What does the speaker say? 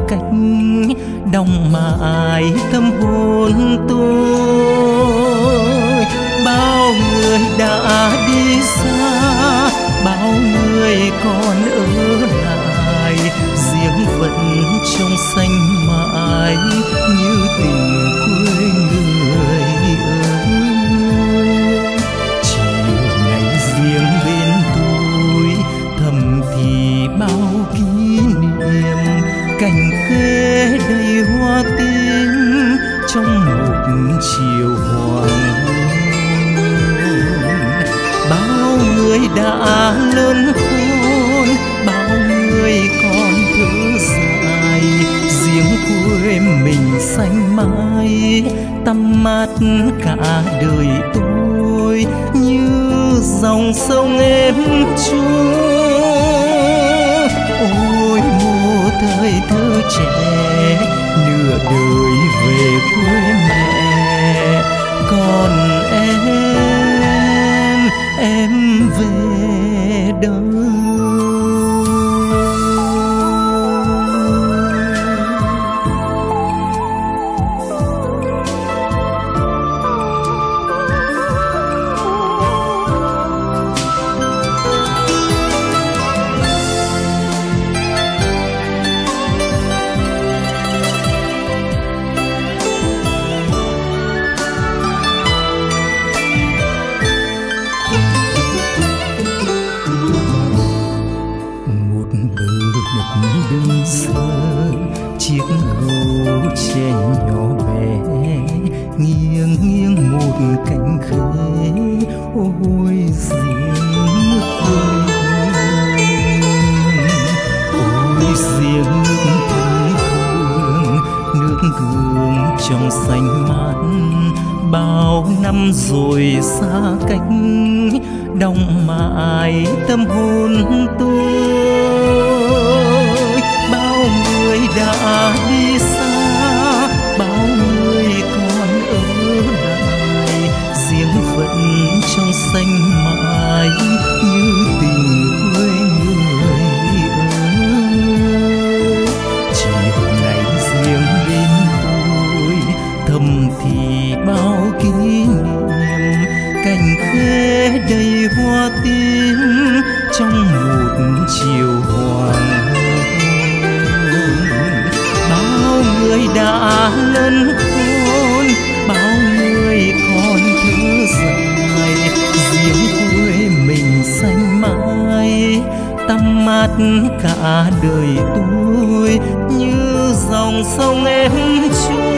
cách đong mãi tâm hồn tôi. Bao người đã đi xa, bao người còn ở lại, riêng vẫn trong xanh mãi như tình quê người ơi. Chiều ngày riêng bên tôi thầm thì bao kỷ niệm, cành khế đầy hoa tím trong một chiều hoàng hôn. Bao người đã lớn khôn, bao người còn thơ dại, riêng quê mình xanh mãi tăm mát cả đời tôi như dòng sông êm chuông. Ôi mùa thời thơ trẻ, nửa đời về quê mẹ, còn em về đâu? Đường xưa chiếc gấu tre nhỏ bé nghiêng nghiêng một cánh khế, ôi riêng quê, ôi riêng thân thương nước gương trong xanh mát. Bao năm rồi xa cách đong mãi tâm hồn tôi. Bao người đã đi xa, bao người còn ở lại, riêng vẫn trong xanh mãi như tình quê người ơi. Chiều ngày riêng bên tôi thầm thì bao kỷ niệm, cành khế đầy hoa tím trong một chiều hoàng hôn. Bao người đã lớn khôn, bao người còn thơ dại, riêng quê mình xanh mãi tăm mát cả đời tôi như dòng sông êm chuông.